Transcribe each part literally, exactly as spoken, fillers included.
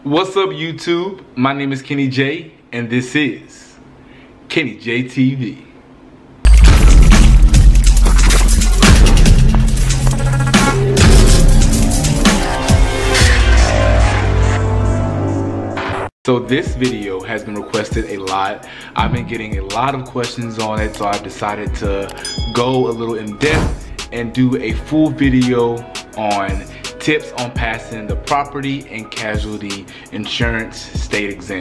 What's up, YouTube? My name is Kenny J, and this is Kenny J T V. So this video has been requested a lot. I've been getting a lot of questions on it, so I've decided to go a little in depth and do a full video on tips on passing the property and casualty insurance state exam.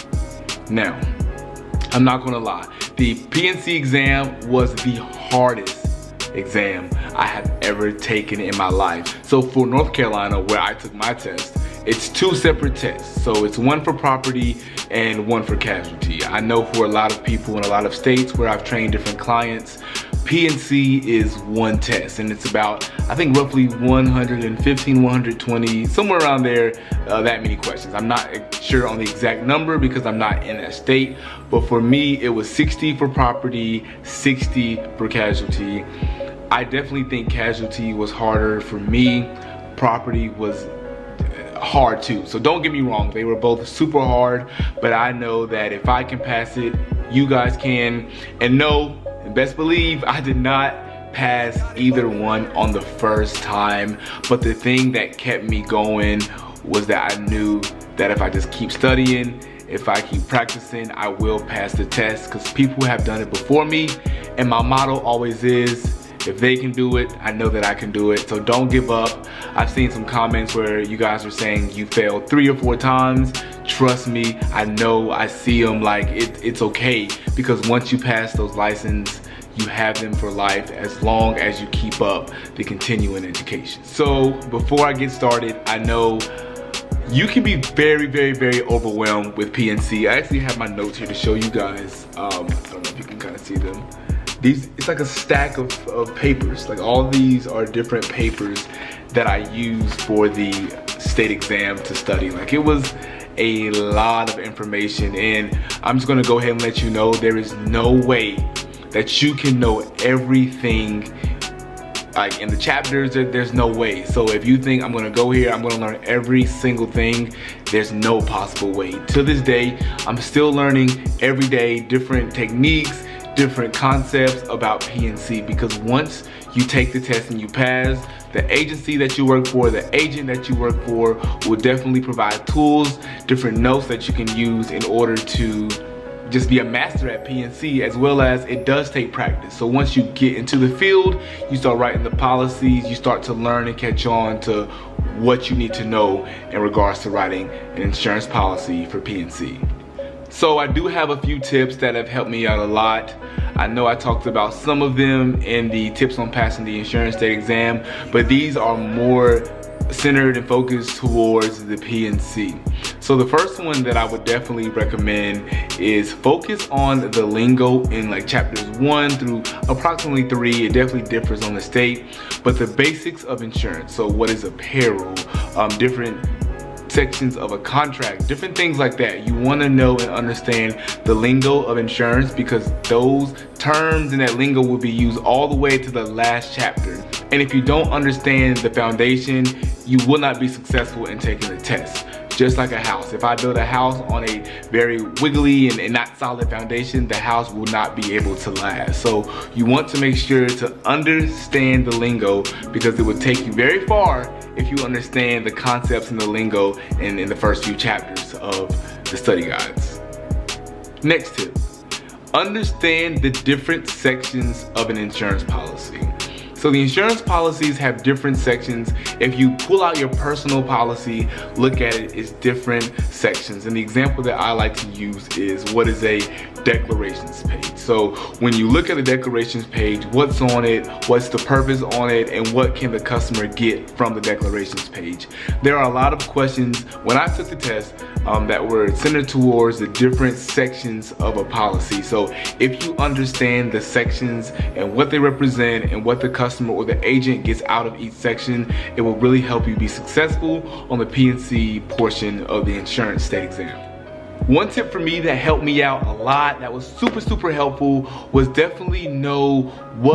Now, I'm not gonna lie, the P N C exam was the hardest exam I have ever taken in my life. So for North Carolina, where I took my test, it's two separate tests. So it's one for property and one for casualty. I know for a lot of people in a lot of states where I've trained different clients, P N C is one test, and it's about, I think, roughly one hundred fifteen, one hundred twenty, somewhere around there, uh, that many questions. I'm not sure on the exact number because I'm not in that state, but for me, it was sixty for property, sixty for casualty. I definitely think casualty was harder for me. Property was hard too, so don't get me wrong, they were both super hard, but I know that if I can pass it, you guys can. And no, best believe I did not pass either one on the first time, but the thing that kept me going was that I knew that if I just keep studying, if I keep practicing, I will pass the test, because people have done it before me, and my motto always is, if they can do it, I know that I can do it. So don't give up. I've seen some comments where you guys are saying you failed three or four times. Trust me, I know, I see them. Like, it, it's okay, because once you pass those licenses, you have them for life as long as you keep up the continuing education. So before I get started, I know you can be very, very, very overwhelmed with P N C. I actually have my notes here to show you guys. Um, I don't know if you can kind of see them. These, it's like a stack of, of papers. Like, all these are different papers that I use for the state exam to study. Like, it was a lot of information, and I'm just gonna go ahead and let you know there is no way that you can know everything like in the chapters. There, there's no way. So if you think I'm gonna go here, I'm gonna learn every single thing, there's no possible way. To this day, I'm still learning every day different techniques, different concepts about P N C, because once you take the test and you pass, the agency that you work for, the agent that you work for will definitely provide tools, different notes that you can use in order to just be a master at P N C, as well as it does take practice. So once you get into the field, you start writing the policies, you start to learn and catch on to what you need to know in regards to writing an insurance policy for P N C. So I do have a few tips that have helped me out a lot. I know I talked about some of them in the tips on passing the insurance state exam, but these are more centered and focused towards the P N C. So the first one that I would definitely recommend is focus on the lingo in like chapters one through approximately three. It definitely differs on the state, but the basics of insurance. So what is a payroll, um, different sections of a contract, different things like that. You want to know and understand the lingo of insurance, because those terms and that lingo will be used all the way to the last chapter. And if you don't understand the foundation, you will not be successful in taking the test. Just like a house. If I build a house on a very wiggly and, and not solid foundation, the house will not be able to last. So you want to make sure to understand the lingo, because it will take you very far if you understand the concepts and the lingo in, in the first few chapters of the study guides. Next tip, understand the different sections of an insurance policy. So the insurance policies have different sections. If you pull out your personal policy, look at it, it's different sections. And the example that I like to use is, what is a declarations page? So when you look at the declarations page, what's on it, what's the purpose on it, and what can the customer get from the declarations page? There are a lot of questions when I took the test um, that were centered towards the different sections of a policy. So if you understand the sections and what they represent and what the customer or the agent gets out of each section, it will really help you be successful on the P N C portion of the insurance state exam. One tip for me that helped me out a lot, that was super, super helpful, was definitely know what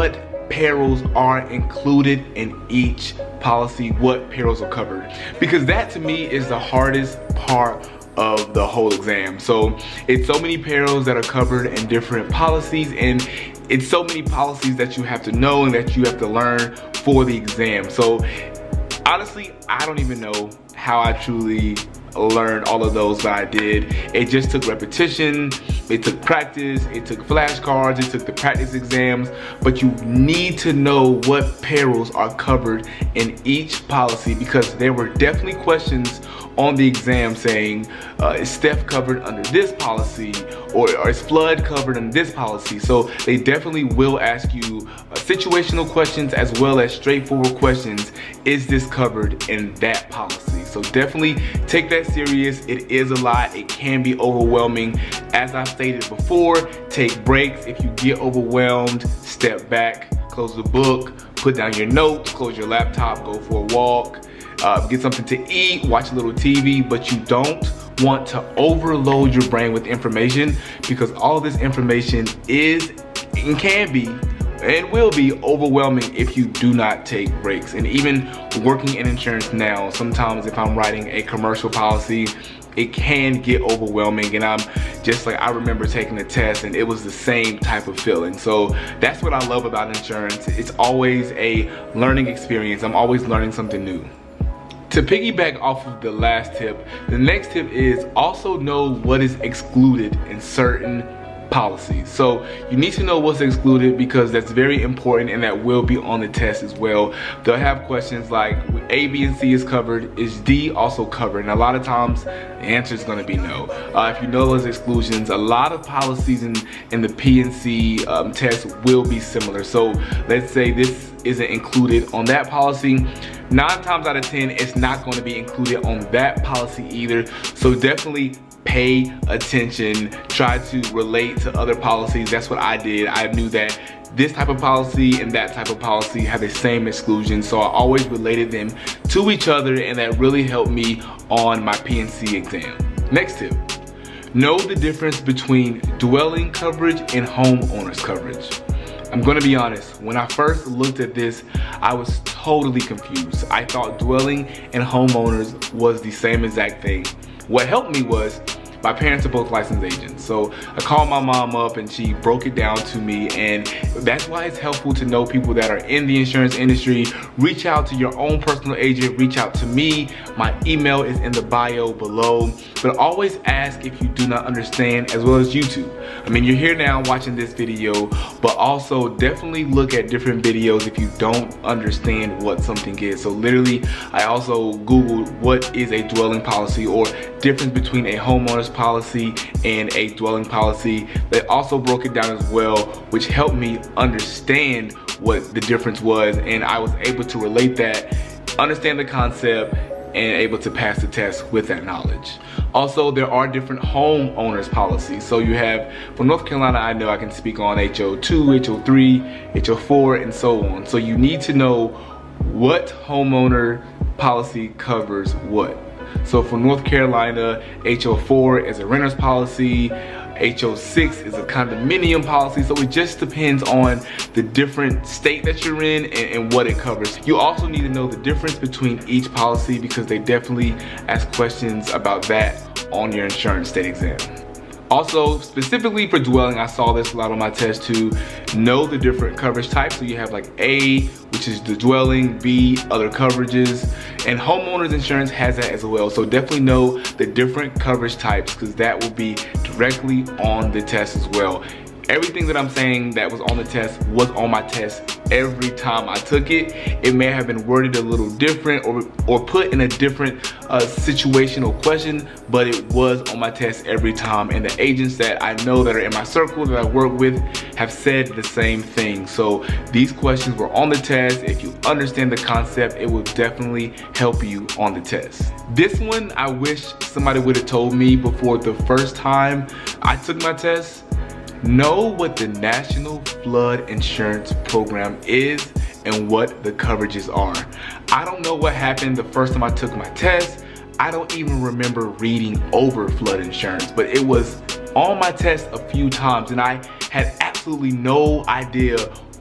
perils are included in each policy, what perils are covered. Because that to me is the hardest part of the whole exam. So it's so many perils that are covered in different policies, and it's so many policies that you have to know and that you have to learn for the exam. So honestly, I don't even know how I truly learned all of those, but I did. It just took repetition, it took practice, it took flashcards, it took the practice exams, but you need to know what perils are covered in each policy, because there were definitely questions on the exam saying, uh, is theft covered under this policy, or, or is flood covered under this policy? So they definitely will ask you uh, situational questions as well as straightforward questions. Is this covered in that policy? So definitely take that serious. It is a lot. It can be overwhelming. As I've stated before, take breaks. If you get overwhelmed, step back, close the book, put down your notes, close your laptop, go for a walk, uh, get something to eat, watch a little T V, but you don't want to overload your brain with information, because all this information is and can be and will be overwhelming if you do not take breaks. And even working in insurance now, sometimes if I'm writing a commercial policy, it can get overwhelming, and I'm just like, I remember taking a test and it was the same type of feeling. So that's what I love about insurance. It's always a learning experience. I'm always learning something new. To piggyback off of the last tip, the next tip is also know what is excluded in certain policies. So you need to know what's excluded, because that's very important, and that will be on the test as well. They'll have questions like A, B, and C is covered. Is D also covered? And a lot of times the answer is going to be no. Uh, if you know those exclusions, a lot of policies in, in the P and C um, test will be similar. So let's say this isn't included on that policy. Nine times out of ten, it's not going to be included on that policy either. So definitely pay attention, try to relate to other policies. That's what I did. I knew that this type of policy and that type of policy have the same exclusion, so I always related them to each other, and that really helped me on my P and C exam. Next tip, know the difference between dwelling coverage and homeowners coverage. I'm gonna be honest, when I first looked at this, I was totally confused. I thought dwelling and homeowners was the same exact thing. What helped me was my parents are both licensed agents. So I called my mom up and she broke it down to me, and that's why it's helpful to know people that are in the insurance industry. Reach out to your own personal agent, reach out to me. My email is in the bio below, but always ask if you do not understand, as well as YouTube. I mean, you're here now watching this video, but also definitely look at different videos if you don't understand what something is. So literally, I also Googled what is a dwelling policy, or difference between a homeowner's policy and a dwelling policy. They also broke it down as well, which helped me understand what the difference was, and I was able to relate that, understand the concept, and able to pass the test with that knowledge. Also, there are different homeowners policies. So you have, for North Carolina, I know I can speak on H O two, H O three, H O four, and so on. So you need to know what homeowner policy covers what. So for North Carolina, H O four is a renter's policy, H O six is a condominium policy. So it just depends on the different state that you're in and, and what it covers. You also need to know the difference between each policy, because they definitely ask questions about that on your insurance state exam. Also, specifically for dwelling, I saw this a lot on my test too. Know the different coverage types. So you have like A, which is the dwelling, B, other coverages, and homeowners insurance has that as well. So definitely know the different coverage types, because that will be directly on the test as well. Everything that I'm saying that was on the test was on my test every time I took it. It may have been worded a little different, or, or put in a different uh, situational question, but it was on my test every time. And the agents that I know that are in my circle that I work with have said the same thing. So these questions were on the test. If you understand the concept, it will definitely help you on the test. This one, I wish somebody would have told me before the first time I took my test. Know what the National Flood Insurance Program is and what the coverages are. I don't know what happened the first time I took my test. I don't even remember reading over flood insurance, but it was on my test a few times, and I had absolutely no idea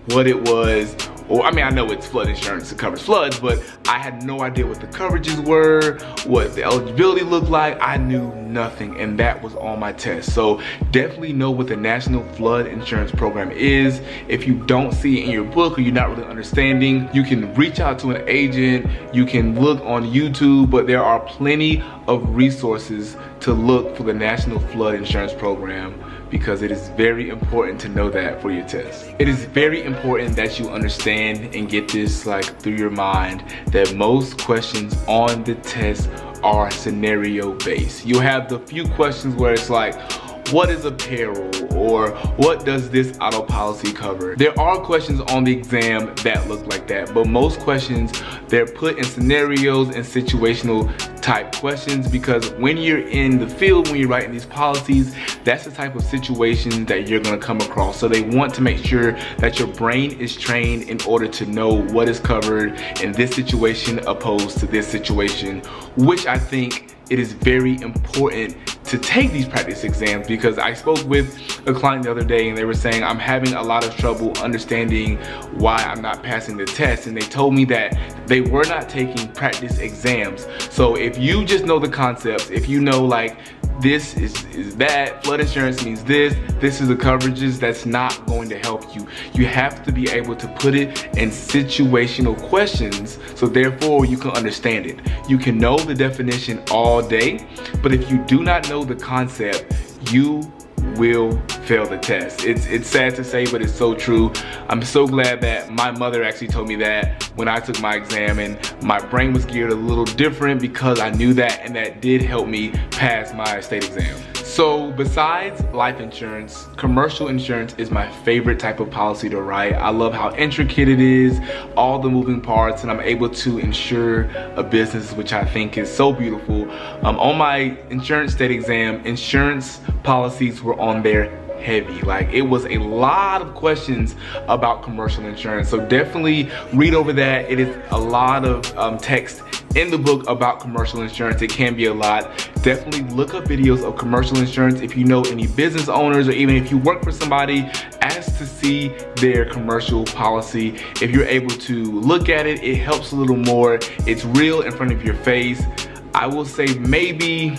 what it was. Or, I mean, I know it's flood insurance, it covers floods, but I had no idea what the coverages were, what the eligibility looked like. I knew nothing, and that was on my test. So definitely know what the National Flood Insurance Program is. If you don't see it in your book or you're not really understanding, you can reach out to an agent, you can look on YouTube, but there are plenty of resources to look for the National Flood Insurance Program, because it is very important to know that for your test. It is very important that you understand and get this like through your mind that most questions on the test are scenario based. You have the few questions where it's like, what is a peril, or what does this auto policy cover? There are questions on the exam that look like that, but most questions, they're put in scenarios and situational type questions, because when you're in the field, when you're writing these policies, that's the type of situation that you're gonna come across. So they want to make sure that your brain is trained in order to know what is covered in this situation opposed to this situation, which I think it is very important to take these practice exams, because I spoke with a client the other day and they were saying, I'm having a lot of trouble understanding why I'm not passing the test, and they told me that they were not taking practice exams. So if you just know the concepts, if you know like this is, is that, flood insurance means this, this is the coverages, that's not going to help you. You have to be able to put it in situational questions, so therefore you can understand it. You can know the definition all day, but if you do not know the concept, you will fail the test. It's, it's sad to say, but it's so true. I'm so glad that my mother actually told me that when I took my exam, and my brain was geared a little different because I knew that, and that did help me pass my state exam. So besides life insurance, commercial insurance is my favorite type of policy to write. I love how intricate it is, all the moving parts, and I'm able to insure a business, which I think is so beautiful. Um, on my insurance state exam, insurance policies were on there heavy. Like, it was a lot of questions about commercial insurance. So definitely read over that. It is a lot of um, text in the book about commercial insurance. It can be a lot. Definitely look up videos of commercial insurance. If you know any business owners, or even if you work for somebody, ask to see their commercial policy. If you're able to look at it, it helps a little more. It's real in front of your face. I will say maybe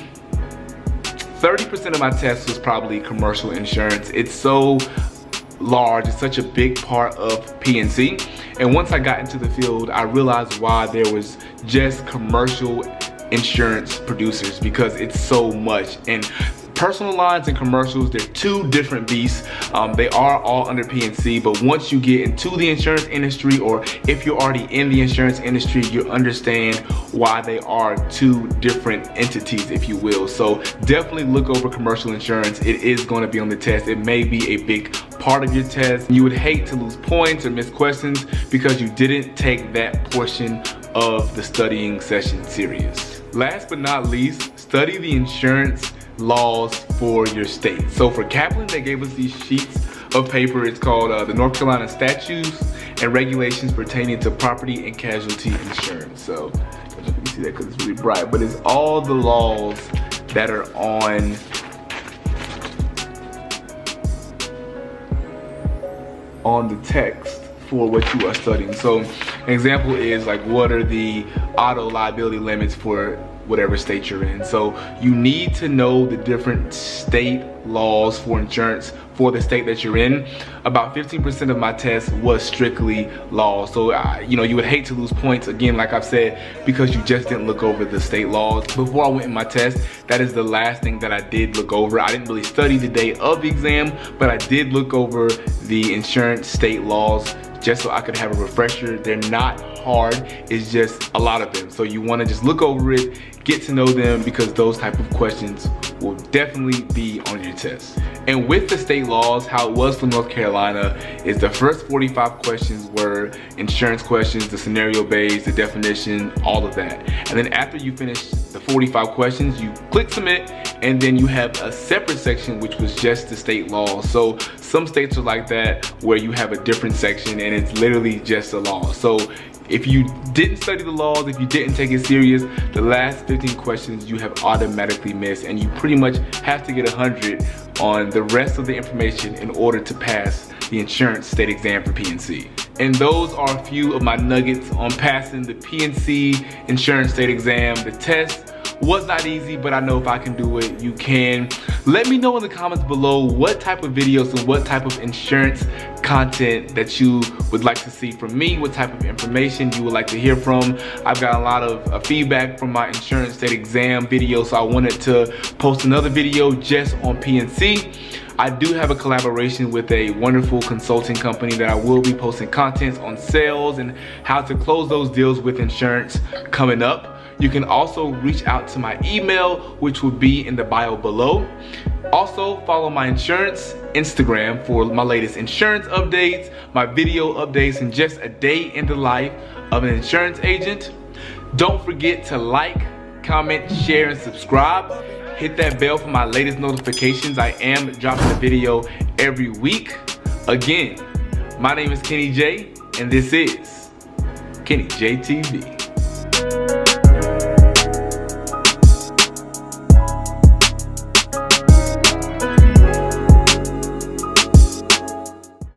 thirty percent of my test was probably commercial insurance. It's so large, it's such a big part of P and C. And once I got into the field, I realized why there was just commercial insurance producers, because it's so much. And personal lines and commercials, they're two different beasts. Um, they are all under P and C, but once you get into the insurance industry, or if you're already in the insurance industry, you understand why they are two different entities, if you will. So definitely look over commercial insurance. It is going to be on the test. It may be a big part of your test. You would hate to lose points or miss questions because you didn't take that portion of the studying session serious. Last but not least, study the insurance laws for your state. So for Kaplan, they gave us these sheets of paper. It's called uh, the North Carolina Statutes and Regulations Pertaining to Property and Casualty Insurance. So you can see that because it's really bright, but it's all the laws that are on on the text for what you are studying. So an example is like, what are the auto liability limits for whatever state you're in? So you need to know the different state laws for insurance for the state that you're in. About fifteen percent of my test was strictly law. So uh, you know, you would hate to lose points, again, like I've said, because you just didn't look over the state laws. Before I went in my test, that is the last thing that I did look over. I didn't really study the day of the exam, but I did look over the insurance state laws just so I could have a refresher. They're not hard, it's just a lot of them. So you wanna just look over it, get to know them, because those type of questions will definitely be on your test. And with the state laws, how it was for North Carolina is the first forty-five questions were insurance questions, the scenario based, the definition, all of that. And then after you finish the forty-five questions, you click submit, and then you have a separate section which was just the state laws. So some states are like that, where you have a different section and it's literally just a law. So if you didn't study the laws, if you didn't take it serious, the last fifteen questions you have automatically missed, and you pretty much have to get one hundred on the rest of the information in order to pass the insurance state exam for P N C. And those are a few of my nuggets on passing the P N C insurance state exam. The test was not easy, but I know if I can do it, you can. Let me know in the comments below what type of videos and what type of insurance content that you would like to see from me, what type of information you would like to hear from. I've got a lot of uh, feedback from my insurance state exam video, so I wanted to post another video just on P N C. I do have a collaboration with a wonderful consulting company that I will be posting content on sales and how to close those deals with insurance coming up. You can also reach out to my email, which will be in the bio below. Also, follow my insurance Instagram for my latest insurance updates, my video updates, and just a day in the life of an insurance agent. Don't forget to like, comment, share, and subscribe. Hit that bell for my latest notifications. I am dropping a video every week. Again, my name is Kenny J, and this is Kenny J T V.